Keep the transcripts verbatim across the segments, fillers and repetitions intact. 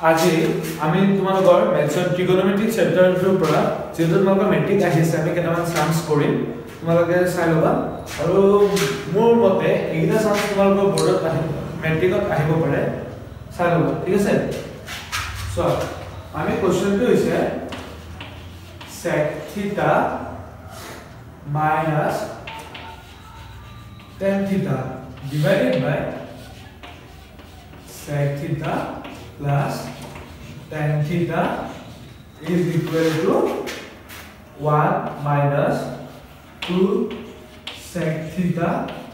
আজি আমি তোমালোকৰ মেথছৰ ট্ৰিগোনোমেট্ৰি চেপ্টাৰটোৰ পৰা যেটো তোমালোকৰ মেট্ৰিক আহিছে আমি কেটামান সামস কৰিম তোমালোকে চাই লবা আৰু মোৰ মতে এইটা সামস তোমালোকৰ বৰ্ডত আহিব মেট্ৰিকত আহিব পাৰে চাই লবা ঠিক আছে সো আমি কোৱেশ্চনটো হৈছে sec theta minus tan theta divided by sec theta plus tan theta is equal to one minus two sec theta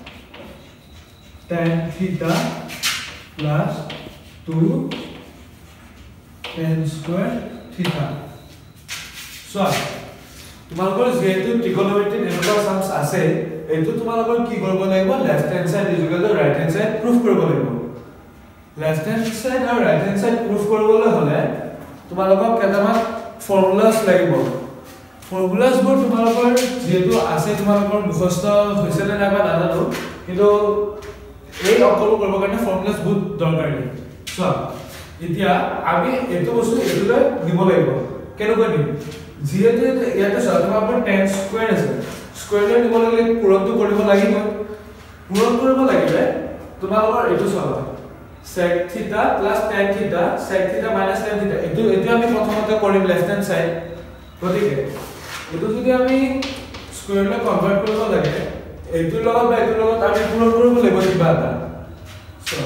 tan theta plus two tan square theta. So তোমালোকৰ যেহেতু ট্ৰিগোনোমেট্ৰি এনেকুৱা সামস আছে এটো তোমালোকৰ কি কৰিব লাগিব left hand side is equal to right hand side proof কৰিব লাগিব লেফট হ্যান্ড সাইড আৰু রাইট হ্যান্ড সাইড প্রুফ কৰিবলৈ হলে তোমালোকক কেটামান ফৰ্মুলাস লাগিব ফৰ্মুলাস বোৰ তোমালোকৰ যেহেতু আছে তোমালোকৰ মুখস্থ হৈছে নে নাই বা নাজানো কিন্তু এই অঙ্কটো কৰিব কাৰণে ফৰ্মুলাস বহুত দৰকাৰী সো এতিয়া আমি এটো বস্তু এটোলৈ দিব লাগিব কেনেকৈ দিম যেহেতু ইয়াতে তোমালোকৰ tan স্কয়াৰ আছে স্কয়াৰলৈ দিব লাগিলে পূৰণটো কৰিব লাগিব পূৰণ কৰিব লাগিলে তোমালোকৰ এটো চলা sec theta plus tan theta sec theta minus tan theta এটো এটো আমি প্ৰথমতে কৰিম লেফট হ্যান্ড সাইড গতিকে এটো যদি আমি স্কয়াৰলৈ কনভাৰ্ট কৰিব লাগে এটো লগত বা এটো লগত আমি পূৰণ কৰিব লাগিব কিবা এটা so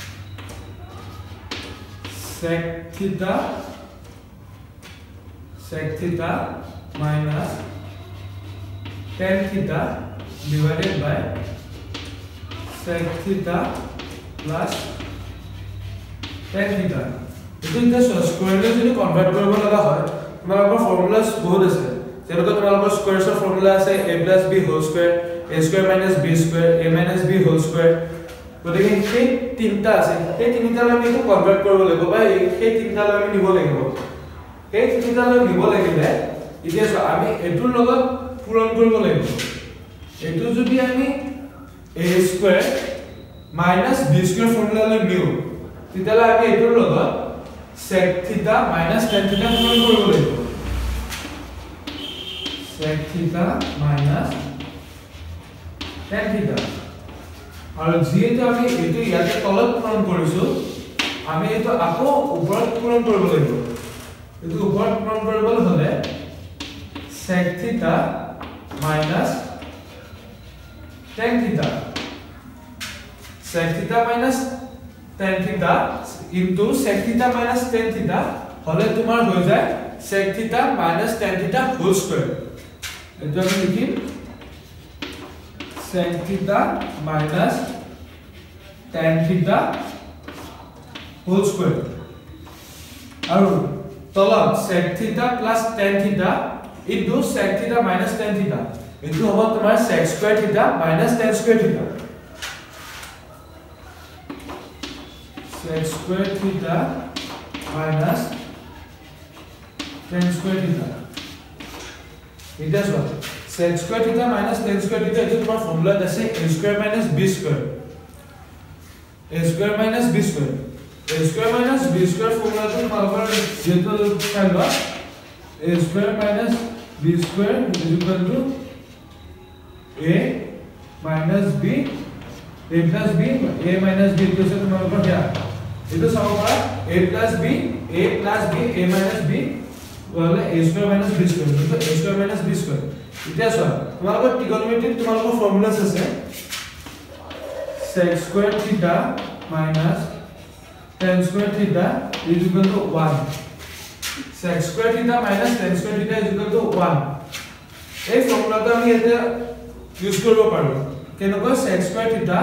sec theta sec theta minus tan theta divided by sec theta plus tan theta এটো এটা স্কয়াৰলৈ যদি কনভাৰ্ট কৰিব লগা হয় তোমালোকৰ ফৰ্মুলাস বহুত আছে যেনেকৈ তোমালোকৰ স্কয়াৰছৰ ফৰ্মুলা আছে a plus b whole square a square minus b square a minus b whole square গতিকে এই তিনটা আছে এই তিনটালৈ আমি কনভাৰ্ট কৰিব লাগিব বা এই তিনটালৈ আমি নিব লাগিব এই তিনটালৈ নিব লাগিলে এতিয়া আমি এটোৰ লগত পূৰণ কৰিব লাগিব এটো যদি আমি a square minus b square ফৰ্মুলালৈ নিও তেতিয়ালে আমি এটোৰ লগত sec theta minus tan theta পূৰণ কৰিব লাগিব sec theta minus tan theta আৰু যেহেতু আমি এটো ইয়াতে তলত পূৰণ কৰিছো আমি এটো আকৌ ওপৰত পূৰণ কৰিব লাগিব এটো ওপৰত পূৰণ কৰিবলৈ হলে sec theta minus tan theta sec theta minus tan theta into sec theta minus tan theta হলে তোমাৰ হৈ যায় sec theta minus tan theta whole square এটো আমি লিখিম sec theta minus tan theta whole square আৰু তলত sec theta plus tan theta into sec theta minus tan theta এটো হ'ব তোমাৰ sec square theta minus tan square theta sec square theta minus tan square theta এটা আছে sec square theta minus tan square theta এটো তোমাৰ formula আছে a square minus b square a square minus b square a square minus b square ফৰ্মুলাটো তোমালোকৰ যেটো চাইবা a square minus b square is equal to a minus b a plus b a minus b to se তোমালোকৰ দিয়া এটো চাব পাৰা a plus b a plus b a minus b হলে a square minus b square তো a square minus b square এটা আছে তোমালোকৰ ট্ৰিগোনোমেট্ৰি তোমালোকৰ ফৰ্মুলাস আছে sec square theta minus tan square theta is equal to one sec square theta minus tan square theta is equal to one এই ফৰ্মুলাটো আমি এটা use কৰিব পাৰো কেনেকৈ sec square theta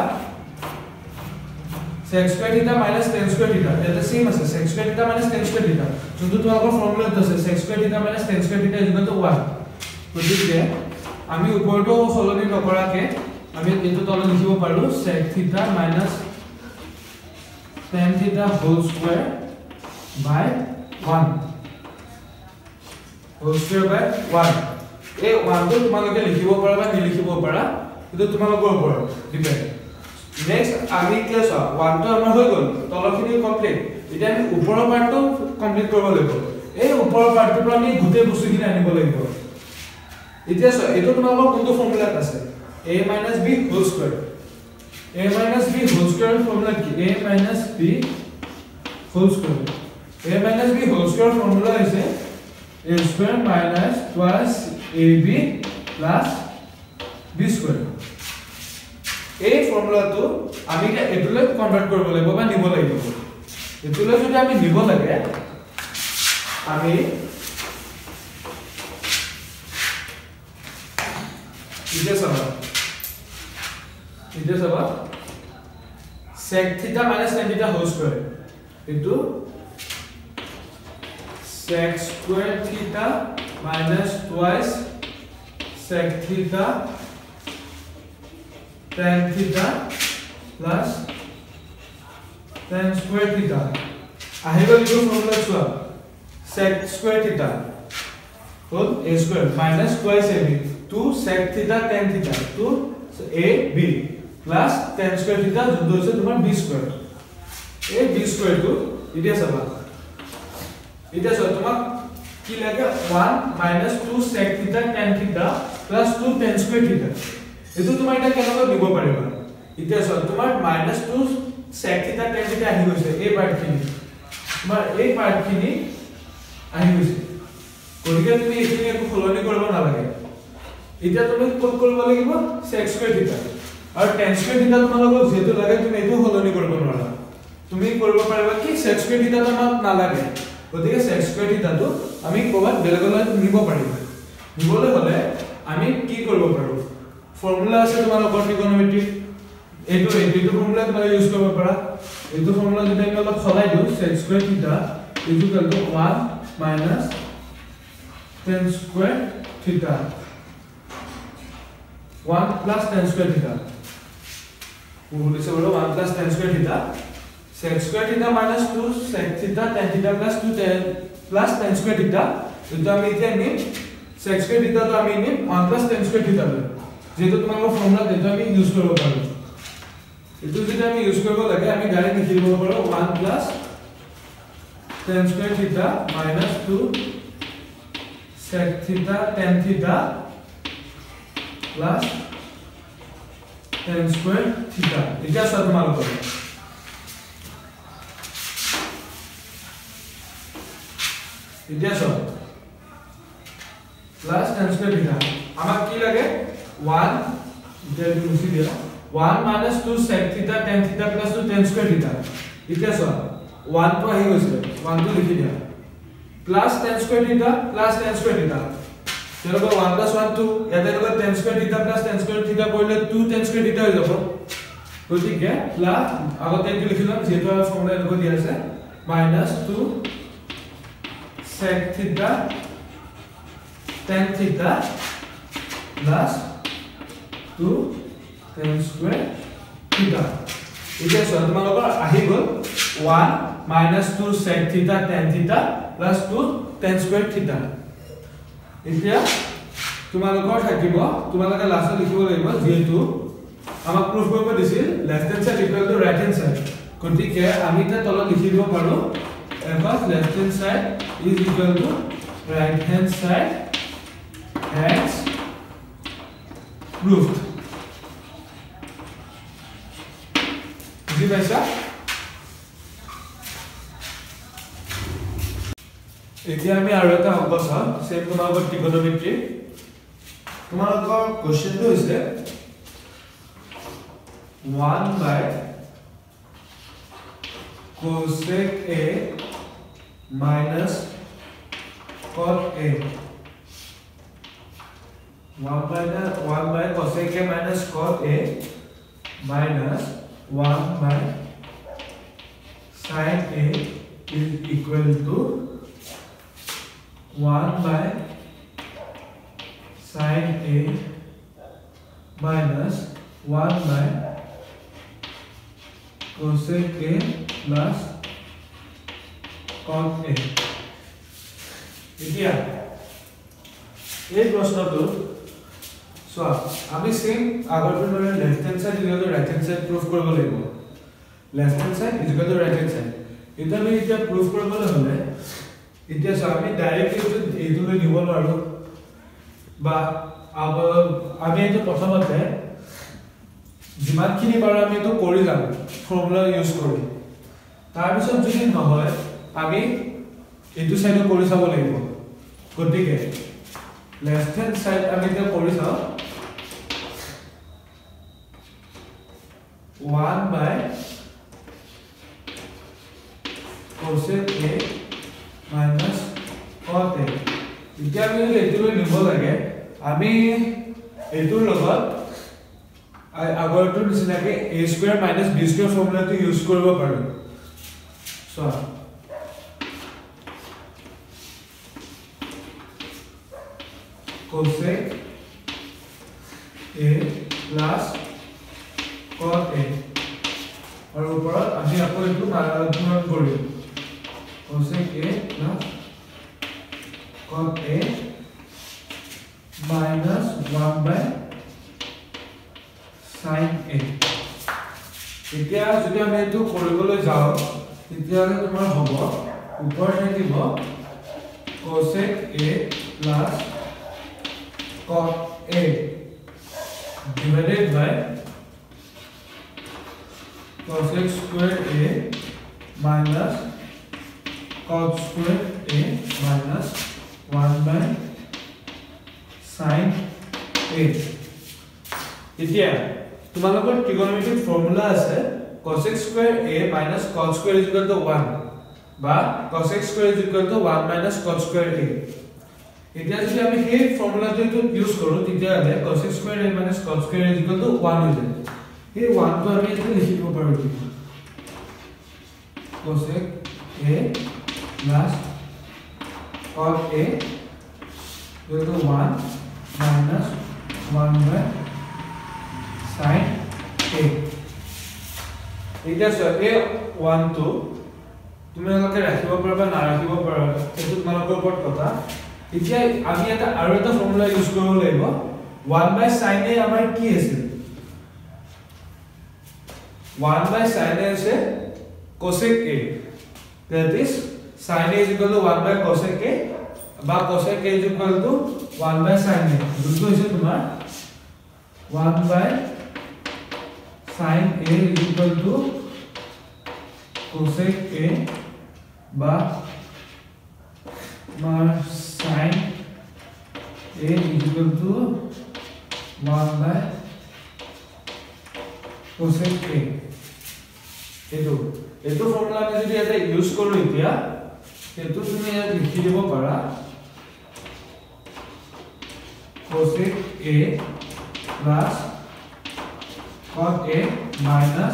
sec square theta minus tan square theta এটা same আছে sec square theta minus tan square theta যোনটো তোমালোকৰ ফৰ্মুলাটো আছে sec square theta minus tan square theta is equal to one গতিকে আমি ওপৰটো সলনি নকৰাকে আমি এটো তলত লিখিব পাৰো sec theta minus tan theta whole square by one whole square by one এই one টো তোমালোকে লিখিব পাৰা বা নিলিখিব পাৰা কিন্তু তোমালোকৰ ওপৰত ডিপেন্ড নেক্সট আমি কি আছে one টো আমাৰ হৈ গল তলখিনি কমপ্লিট এতিয়া আমি ওপৰৰ পাৰ্টটো কমপ্লিট কৰিব লাগিব এই ওপৰৰ পাৰ্টটো পৰা আমি গুটে বস্তুখিনি আনিব লাগিব এতিয়া সো এটো তোমালোকৰ কোনটো ফৰ্মুলাত আছে a - b whole square a - b whole square formula কি a - b whole square a - b whole square formula হৈছে a square minus twice ab plus b square এই ফৰ্মুলাটো আমি এটুলে কনভার্ট কৰিব লাগিব বা নিব লাগিব এটুলে যদি আমি নিব লাগে আমি ইতে চাবা ইতে চাবা sec theta minus tan theta whole square into sec square theta minus twice sec theta tan theta plus tan square theta আহিব লিখো ফর্মুলা চোৱা sec square theta whole a square minus twice ab two sec theta tan theta two ab plus tan square theta যোনটো হৈছে তোমাৰ b square a b square টো এতিয়া চাবা এতিয়া চোৱা তোমাক কি লাগে one minus two sec theta tan theta plus two tan square theta এটো তোমাৰ এটা কেনেকৈ দিব পাৰিবা এতিয়া চোৱা তোমাৰ minus two sec theta tan theta আহি গৈছে এই পাৰ্টখিনি তোমাৰ এই পাৰ্টখিনি আহি গৈছে গতিকে তুমি এইখিনি একো সলনি কৰিব নালাগে এতিয়া তুমি কোড কৰিব লাগিব sec square theta আৰু tan square theta তোমালোকক যেটো লাগে তুমি এটো সলনি কৰিব নোৱাৰা তুমি কৰিব পাৰিবা কি sec square theta তোমাক নালাগে গতিকে sec square theta টো আমি কোবাত বেলেগলৈ নিব পাৰিবা নিবলৈ হলে আমি কি কৰিব পাৰো ফৰ্মুলা আছে তোমালোকৰ ট্ৰিগোনোমেট্ৰি এইটো এইটো ফৰ্মুলা তুমি ইউজ কৰিব পাৰা এইটো ফৰ্মুলা যদি আমি অলপ সলাই দিও sec square theta equal to one minus tan square theta one plus tan square theta উলিছে বলো one plus tan square theta sec square theta minus two sec theta tan theta plus two tan plus tan square theta এটা আমি এতিয়া নিম sec square theta তো আমি নিম one plus tan square theta যেটো তোমালোকৰ ফৰ্মুলা যেটো আমি ইউজ কৰিব পাৰো এটো যদি আমি ইউজ কৰিব লাগে আমি ডাইৰেক্ট লিখি দিব পাৰো one plus tan square theta minus two sec theta tan theta plus tan square theta এটা সব তোমালোকৰ এটা সব plus tan square theta আমাক কি লাগে one এটা লিখি দিয়া one minus two sec theta tan theta plus two tan square theta এটা সব one তো আহি গৈছে one তো লিখি দিয়া plus tan square theta plus tan square theta তেরো one plus one two ইয়াতে লগা tan square theta plus tan square theta কৰিলে two tan square theta হৈ যাব গতিকে প্লাস আগতে এটো লিখিলাম যেটো ফৰ্মুলা এনেকৈ দিয়া আছে minus two sec theta tan theta plus two tan square theta এতিয়া সব তোমালোকৰ আহি গল one minus two sec theta tan theta plus two tan square theta এতিয়া তোমালোকৰ থাকিব তোমালোকে লাস্টত লিখিব লাগিব যেটো আমাক প্রুফ কৰিব দিছিল left hand side equal to right hand side গতিকে আমি তা তলত লিখি দিব পাৰো if left hand side is equal to right hand side has proved বুঝি পাইছা এতিয়া আমি আৰু এটা অংক চাম সেম তোমালোকৰ ট্ৰিগোনোমেট্ৰি তোমালোকৰ কোশ্চেনটো হৈছে one by cosec a minus cot a one by one by cosec a minus cot a minus one by sin a is equal to one by sin a minus one by cosec a plus cot a এতিয়া এই প্রশ্নটো so আমি same আগৰটো দৰে left hand side equal to right hand side proof কৰিব লাগিব left hand side equal to right hand side এটা আমি এটা প্রুফ কৰিবলৈ হলে এতিয়া আমি ডাইরেক্ট এইটো লৈ দিব নোৱাৰো বা আমি এইটো প্ৰথমতে যিমানখিনি পাৰো আমি এইটো কৰি যাম ফৰ্মুলা ইউজ কৰি তাৰ পিছত যদি নহয় আমি এইটো সাইডে কৰি চাব লাগিব গতিকে লেফট হ্যান্ড সাইড আমি এটা কৰি চাও one by cosec A minus cot A এতিয়া আমি এইটো লৈ নিব লাগে আমি এইটোৰ লগত আগৰটো নিচিনাকে a square minus b square ফৰ্মুলাটো ইউজ কৰিব পাৰো so cosec A plus cot A और ऊपर আমি আকৌ এইটো নাৰায়ণ কৰিম cosec A plus cot A minus one by sin A এতিয়া যদি আমি এইটো কৰিবলৈ যাও তেতিয়া তোমাৰ হ'ব ওপৰ থাকিব cosec A plus cot A divided by cosec square A minus cot square A minus one by sin A এতিয়া তোমালোকৰ ট্ৰিগোনোমেট্ৰিক ফৰ্মুলা আছে cosec square A minus cot square is equal to one বা cosec square is equal to one minus cot square A এতিয়া যদি আমি সেই ফৰ্মুলাটো use কৰো তেতিয়া হলে cosec square A minus cot square is equal to one হৈ যায় এই one টো আমি এতে লিখিব পাৰো cosec A plus cot A equal to one minus one by sin A এতিয়া সো এই one টো তুমি লগতে ৰাখিব পাৰবা না ৰাখিব পাৰা এটো তোমালোকৰ ওপৰত কথা এতিয়া আমি এটা আৰু এটা ফৰ্মুলা ইউজ কৰিব লাগিব one by sin A আমাৰ কি আছে one by sin A is cosec A that is sin A is equal to one by cosec A বা cosec A is equal to one by sin A দুটো হৈছে তোমাৰ one by sin A is equal to cosec A বা mar sin A is equal to one by cosec A এটো এটো formula আমি যদি এটা ইউজ কৰো এতিয়া এটো তুমি ইয়াত লিখি দিব পাৰা cosec A plus cot A minus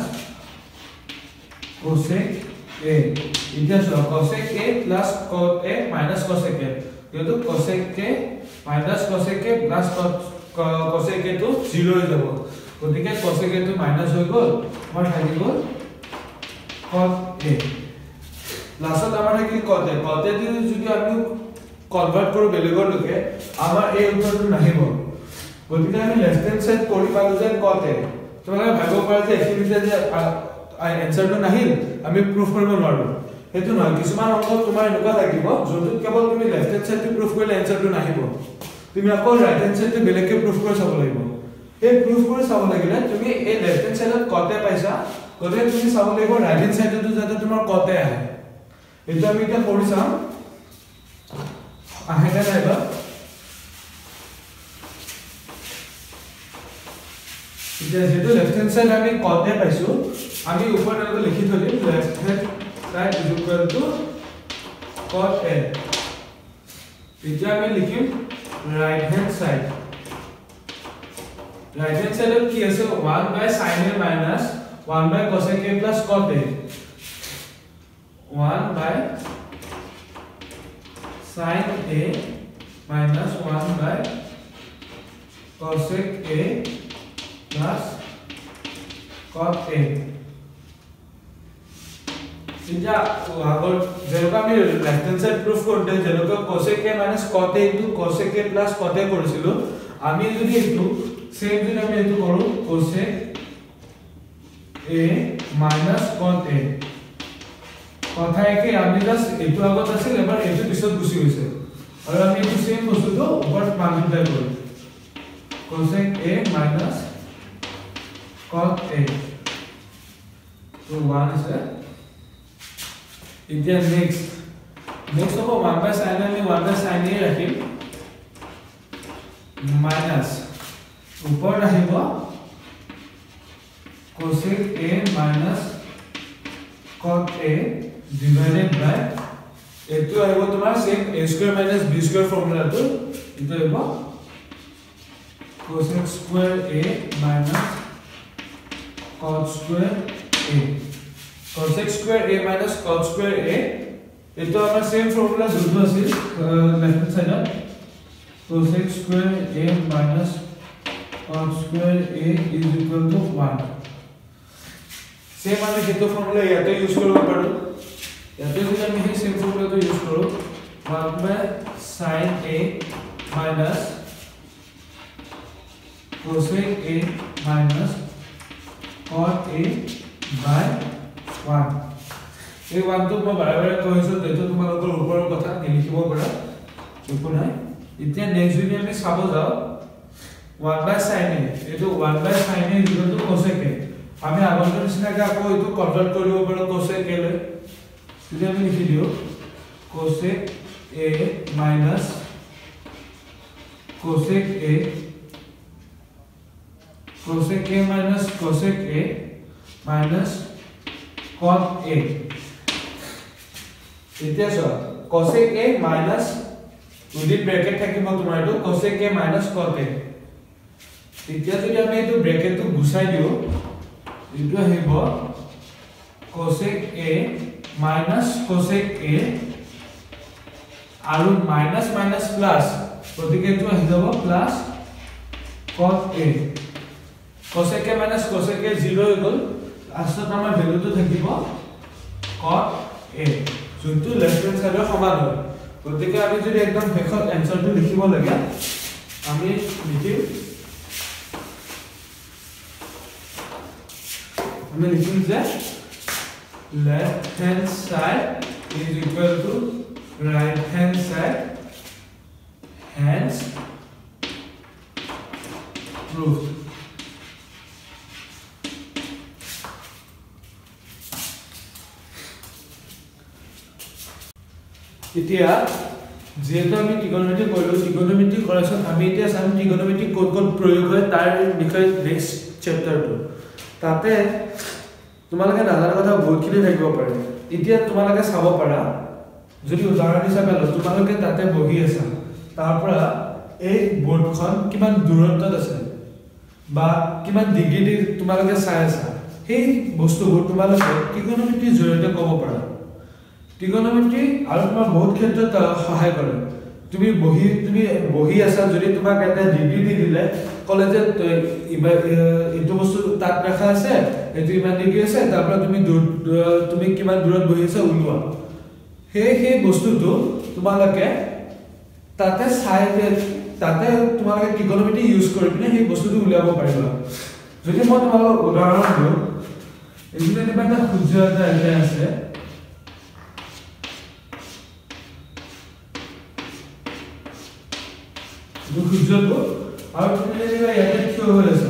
cosec A এতিয়া so cosec A plus cot A minus cosec A যেটো cosec A minus cosec A plus cosec A তো zero হৈ যাব গতিকে cosec A তো মাইনাস হৈ গল আমাৰ থাকি গল cot A লাস্টত আমাৰ থাকি cot A cot A যদি আমি কনভার্ট কৰো বেলেগৰ লকে আমাৰ এই উত্তৰটো নাহিব গতিকে আমি লেফট হ্যান্ড সাইড কৰি পালো যে cot A তোমালোকে ভাবিব পাৰা যে এফিনিটি যে আনসারটো নাহিল আমি প্রুফ কৰিব নোৱাৰো হেতু নহয় কিছুমান অংক তোমাৰ এনেকুৱা লাগিব যোনটো কেৱল তুমি লেফট হ্যান্ড সাইডটো প্রুফ কৰিলে আনসারটো নাহিব তুমি আকৌ ৰাইট হ্যান্ড সাইডটো বেলেগকে প্রুফ কৰি চাব লাগিব এই প্রুফ কৰি চাব লাগিলে তুমি এই লেফট হ্যান্ড সাইডত cot A পাইছা গতিকে তুমি চাব লাগিব ৰাইট হ্যান্ড সাইডটো যাতে তোমাৰ cot A আহে এটা আমি এটা কৰি চাম আহে না নাইবা এতিয়া যেটো লেফট হ্যান্ড সাইড আমি cot A পাইছো আমি উপৰ এটা লিখি থলি left hand side is equal to cot A এতিয়া আমি লিখিম right hand side right hand side কি আছে one by sin A minus one by cosec A plus cot A one by sin A minus one by cosec A plus cot A এতিয়া আগৰ যেনেকৈ আমি left hand side proof করতে যেনেকৈ cosec A minus cot A into cosec A plus cot A কৰিছিলো আমি যদি এটো সেম যদি আমি এটো কৰো cosec A minus cot A কথা একে আমি জাস্ট এটো আগত আছিল এবাৰ এটো পিছত গুছি গৈছে আৰু আমি এই সেম বস্তুটো ওপৰত মাল্টিপ্লাই কৰো cosec a minus cot a so one is there এতিয়া next next হ'ব one by sin আমি one by sin a ৰাখিম minus ওপৰত আহিব cosec a minus cot a divided by এটো আহিব তোমাৰ same a square minus b square ফৰ্মুলাটো এটো আহিব cosec square a minus cot square a cosec square a minus cot square a এটো আমাৰ সেম ফৰ্মুলা যোনটো আছিল লেফট হ্যান্ড সাইডত cosec square a minus cot square a is equal to one same আমি যেটো ফৰ্মুলা ইয়াতে use কৰিব পাৰো ইয়াতে যদি আমি এই সেম ফৰ্মুলাটো ইউজ কৰো one by sin a minus cosec a minus cot a by one এই one টো মই বাৰে বাৰে কৈছো তেটো তোমালোকৰ ওপৰৰ কথা লিখিব পাৰা একো নাই এতিয়া নেক্সট যদি আমি চাব যাও one by sin a এটো one by sin a equal to cosec a আমি আগৰ নিচিনাকৈ আকৌ এটো কনভার্ট কৰিব পাৰো cosec a লৈ যদি আমি লিখি দিও cosec a minus cosec a cosec a minus cosec a minus cot a এতিয়া so cosec a minus within bracket থাকিব তোমাৰ এটো cosec a minus cot a এতিয়া যদি আমি এটো ব্র্যাকেটটো গুছাই দিও এটো আহিব cosec a minus cosec a আৰু minus minus plus গতিকে এটো আহি যাব plus cot a cosec a minus cosec a zero হৈ গল আসত আমাৰ ভ্যালুটো থাকিব cot a যোনটো লেফট হ্যান্ড সাইডৰ সমান হয় গতিকে আমি যদি একদম শেষত এনসারটো লিখিব লাগে আমি লিখিম আমি লিখিম যে left hand side is equal to right hand side hence proved এতিয়া যেহেতু আমি ট্রিগোনোমেট্রি কৰিলো ট্রিগোনোমেট্রি কৰাৰ পিছত আমি এতিয়া চাম ট্রিগোনোমেট্রি কোন কোন প্ৰয়োগ হয় তাৰ বিষয়ে নেক্সট চেপ্টাৰটো তাতে তোমালোকে নাজানা কথা বহুতখিনি থাকিব পাৰে এতিয়া তোমালোকে চাব পাৰা যদি উদাহৰণ হিচাপে লওঁ তোমালোকে তাতে বহি আছা তাৰ পৰা এই বোৰ্ডখন কিমান দূৰত্বত আছে বা কিমান ডিগ্ৰী তোমালোকে চাই আছা সেই বস্তুবোৰ তোমালোকে ট্রিগোনোমেট্ৰিৰ জৰিয়তে ক'ব পাৰা ট্রিগোনোমেট্রি আৰু তোমাৰ বহুত ক্ষেত্ৰত সহায় কৰে তুমি বহি তুমি বহি আছা যদি তোমাক এটা ডিগ্ৰী দি দিলে কলে যে এটো বস্তু তাত ৰাখা আছে এটো ইমান ডিগ্ৰী আছে তাৰ পৰা তুমি তুমি কিমান দূৰত বহি আছা উলোৱা হে হে বস্তুটো তোমালোকে তাতে চাই তাতে তোমালোকে ট্রিগোনোমেট্রি ইউজ কৰি পিনে সেই বস্তুটো উলিয়াব পাৰিবা যদি মই তোমালোকক উদাহৰণ দিওঁ এইটো এটা সূৰ্য এটা আছে সূৰ্যটো আৰু তুমি যদি ইয়াতে থিয় হৈ আছা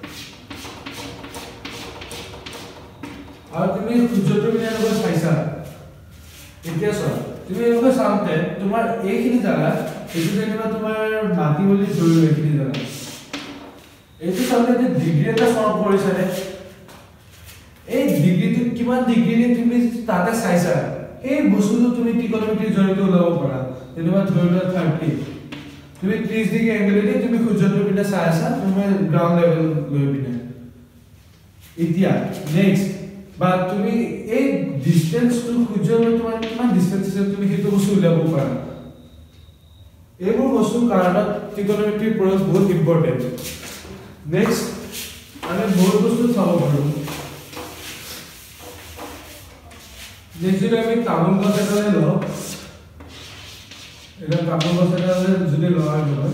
আৰু তুমি সূৰ্যটো পিনে এনেকৈ চাইছা এতিয়া চোৱা তুমি এনেকৈ চাওঁতে তোমাৰ এইখিনি জাগা এইটো যেনিবা তোমাৰ মাটি বুলি ধৰি এইখিনি জাগা এইটো চাওঁতে যে ডিগ্ৰী এটা ফৰ্ম কৰিছে নে এই ডিগ্ৰীটো কিমান ডিগ্ৰী তুমি তাতে চাইছা এই বস্তুটো তুমি ট্রিগোনোমেট্ৰিৰ জৰিয়তে ওলাব পাৰা যেনিবা ধৰি লোৱা thirty তুমি ত্ৰিশ ডিগ্ৰী এংগেলেদি তুমি সূৰ্যটোৰ পিনে চাই আছা তুমি গ্ৰাউন্ড লেভেল লৈ পিনে এতিয়া নেক্সট বা তুমি এই ডিসটেন্স টু সূৰ্যলৈ তোমাৰ কিমান ডিসটেন্স আছে তুমি সেইটো বস্তু উলিয়াব পাৰা এইবোৰ বস্তু কাৰণত ট্রিগোনোমেট্ৰি প্ৰয়োগ বহুত ইম্পৰ্টেন্ট নেক্সট আমি বহুত বস্তু চাব পাৰো নেক্সট আমি তামোল গছ এটা লওঁ এটা তামোল গছ এটা যদি লোৱা হয়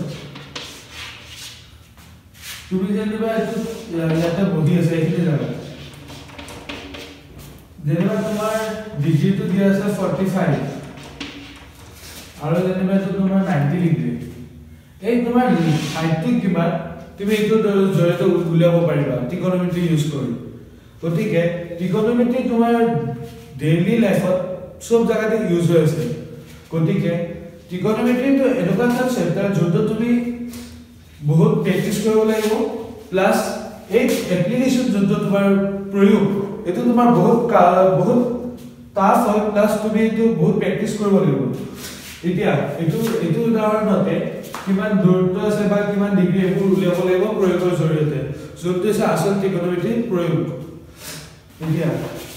তুমি যেনিবা এইটো ইয়াতে বহি আছে এইখিনি জাগা যেনিবা তোমাৰ ডিগ্ৰীটো দিয়া আছে forty-five আৰু যেনিবা এইটো তোমাৰ ninety ডিগ্ৰী এই তোমাৰ হাইটটো কিমান তুমি এইটো জৰিয়তে উলিয়াব পাৰিবা ট্ৰিগনোমেট্ৰি ইউজ কৰি গতিকে ট্ৰিগনোমেট্ৰি তোমাৰ ডেইলি লাইফত সব জায়গাতে ইউজ হৈ আছে গতিকে ট্ৰিগনোমেট্ৰিটো এনেকুৱা এটা চেপ্টাৰ যোনটো তুমি বহুত প্ৰেক্টিস কৰিব লাগিব প্লাস এই এপ্লিকেশন যোনটো তোমাৰ প্ৰয়োগ এটো তোমাৰ বহুত বহুত টাফ হয় প্লাস তুমি এটো বহুত প্ৰেক্টিস কৰিব লাগিব এতিয়া এটো এটো উদাহৰণতে কিমান দূৰত্ব আছে বা কিমান ডিগ্ৰী এবোৰ উলিয়াব লাগিব প্ৰয়োগৰ জৰিয়তে যোনটো আছে আসল ট্ৰিগনোমেট্ৰি প্ৰয়োগ এতিয়া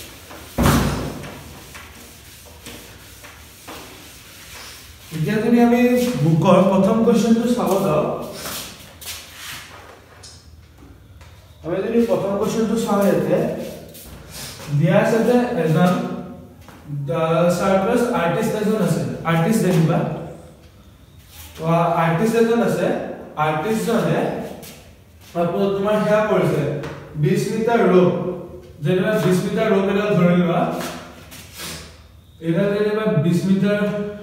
এতিয়া যদি আমি বুকৰ প্ৰথম কোৱেশ্চনটো চাব যাও আমি যদি প্ৰথম কোৱেশ্চনটো চাও ইয়াতে দিয়া আছে যে এজন সাৰ্কাস আৰ্টিষ্ট এজন আছে আৰ্টিষ্ট দেখিবা তো আৰ্টিষ্ট এজন আছে আৰ্টিষ্ট জনে আপো তোমাৰ হেয়া কৰিছে twenty মিটাৰ ৰ'প যেনিবা twenty মিটাৰ ৰ'প এটা ধৰি লোৱা এটা যেনিবা twenty মিটাৰ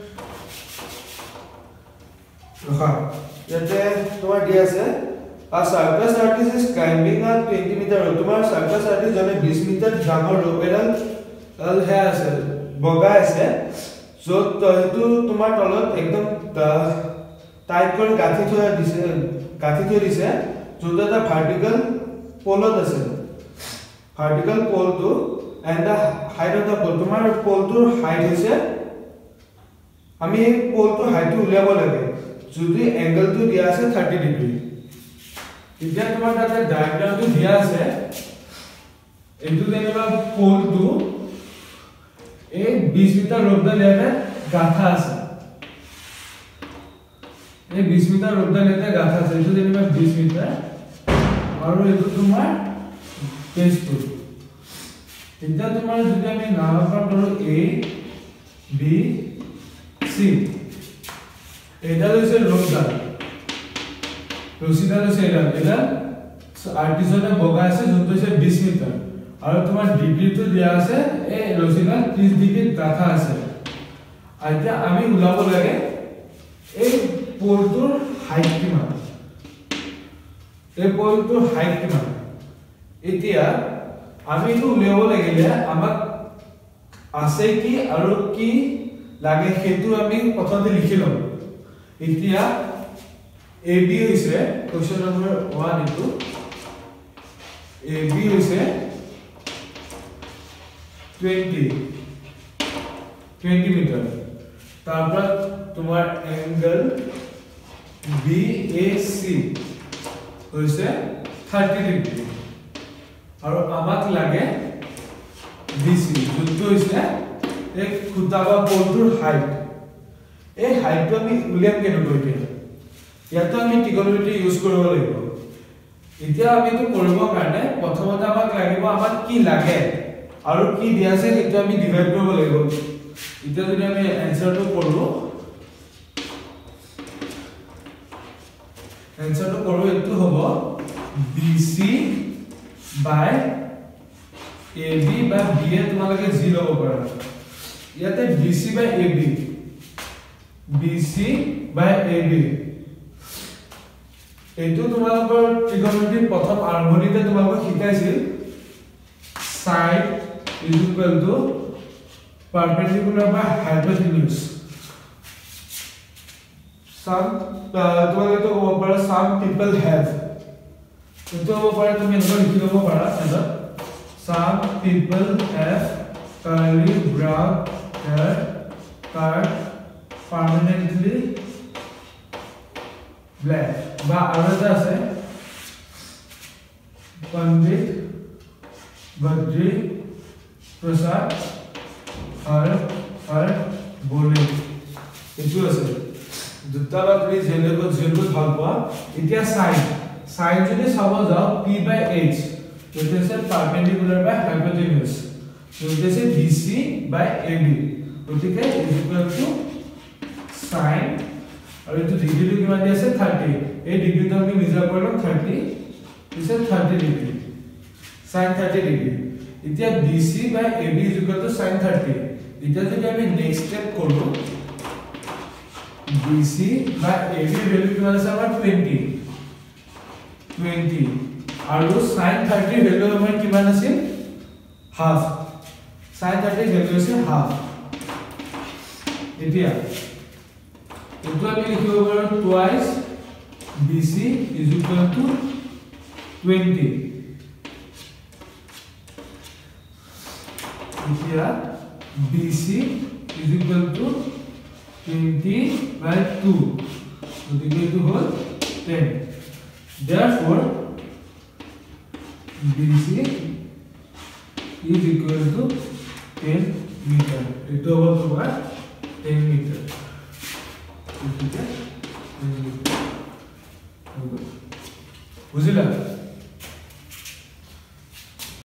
ৰখা ইয়াতে তোমাৰ দিয়া আছে a circus artist is climbing a twenty meter rope তোমাৰ circus artist জনে twenty মিটাৰ ডাঙৰ ৰ'প এডাল আল হে আছে বগা আছে যত তইটো তোমাৰ তলত একদম টাইট কৰি গাঁঠি থোৱা দিছে গাঁঠি থোৱা দিছে যত এটা ভাৰ্টিকেল পলত আছে ভাৰ্টিকেল পলটো and the height of the pole তোমাৰ পলটোৰ হাইট হৈছে আমি পলটো হাইটটো উলিয়াব লাগে যদি এংগলটো দিয়া আছে thirty ডিগ্ৰী এতিয়া তোমাৰ তাতে ডায়াগ্ৰামটো দিয়া আছে এটো যেনিবা পলটো এই twenty মিটাৰ ৰ'বডাল ইয়াতে গাঁঠা আছে এই twenty মিটাৰ ৰ'বডাল ইয়াতে গাঁঠা আছে এটো যেনিবা twenty মিটাৰ আৰু এটো তোমাৰ পেজটো এতিয়া তোমাৰ যদি আমি নামকৰণ কৰো A B C এডাল হৈছে ৰ'বডাল ৰছিডাল হৈছে এডাল এডাল আৰ্টিজনে বগা আছে যোনটো হৈছে twenty মিটাৰ আৰু তোমাৰ ডিগ্ৰীটো দিয়া আছে এই ৰছিডাল thirty ডিগ্ৰী গাঁঠা আছে এতিয়া আমি উলাব লাগে এই পলটোৰ হাইট কিমান এই পলটোৰ হাইট কিমান এতিয়া আমি তো উলিয়াব লাগিলে আমাক আছে কি আৰু কি লাগে হেতু আমি প্ৰথমতে লিখি লম এতিয়া A B হৈছে কোৱেশ্চন নম্বৰ one ইটো A B হৈছে twenty twenty মিটাৰ তাৰপৰা তোমাৰ এংগল B A C হৈছে thirty ডিগ্ৰী আৰু আমাক লাগে B C যোনটো হৈছে এক খুঁটা বা পলটোৰ হাইট এই হাইটটো আমি উলিয়াম কেনেকৈ এতিয়া ইয়াতো আমি ট্ৰিগনোমেট্ৰি ইউজ কৰিব লাগিব এতিয়া আমি তো কৰিব কাৰণে প্ৰথমতে আমাক লাগিব আমাক কি লাগে আৰু কি দিয়া আছে সেইটো আমি ডিভাইড কৰিব লাগিব এতিয়া যদি আমি এনসাৰটো কৰো এনসাৰটো কৰো এটো হ'ব B C by A B by B A তোমালোকে জি লব পাৰা ইয়াতে B C by A B B C by A B এটো তোমালোকৰ ট্ৰিগনোমেট্ৰি প্ৰথম আৰম্ভণিতে তোমালোকক শিকাইছিল side is equal to perpendicular by hypotenuse some তোমালোকে তো ক'ব পাৰা some people have এটো হ'ব পাৰে তুমি এনেকৈ লিখি ল'ব পাৰা এটা some people have curly brown hair cut permanently black বা আৰু এটা আছে পণ্ডিত বদ্ৰী প্ৰসাদ হৰ হৰ বলে এটো আছে দুটা বা তুমি জেনেবল জেনেবল ভাল পোৱা এতিয়া সাইড সাইড যদি চাব যাও P by H which is perpendicular by hypotenuse so this is B C by A B গতিকে is equal to sin আৰু এটো ডিগ্ৰীটো কিমান দি আছে thirty এই ডিগ্ৰীটো আমি মেজার কৰিলো thirty দিছে thirty degree sin thirty degree এতিয়া B C by A B is equal to sin thirty এতিয়া যদি আমি নেক্সট স্টেপ কৰো B C by A B value কিমান আছে আমাৰ twenty twenty আৰু sin thirty ভ্যালু আমাৰ কিমান আছিল half sin thirty ভ্যালু আছে half এতিয়া এটো আমি লিখিব পাৰো twice B C is equal to twenty here B C is equal to twenty by two so this is whole ten therefore B C is equal to ten meter it over to ten meter ठीक है बुझिला